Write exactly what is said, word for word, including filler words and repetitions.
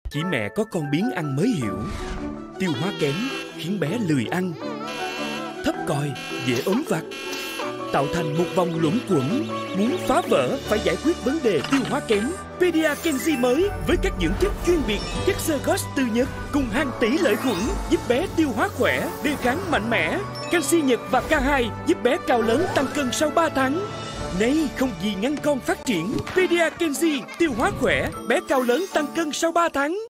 Chỉ mẹ có con biến ăn mới hiểu. Tiêu hóa kém khiến bé lười ăn, thấp còi, dễ ốm vặt, tạo thành một vòng luẩn quẩn. Muốn phá vỡ phải giải quyết vấn đề tiêu hóa kém. Pedia Kenzi mới với các dưỡng chất chuyên biệt, chất xơ gót từ Nhật cùng hàng tỷ lợi khuẩn giúp bé tiêu hóa khỏe, đề kháng mạnh mẽ. Canxi Nhật và K hai giúp bé cao lớn tăng cân sau ba tháng. Này, không gì ngăn con phát triển. Pedia Kenzi tiêu hóa khỏe, bé cao lớn tăng cân sau ba tháng.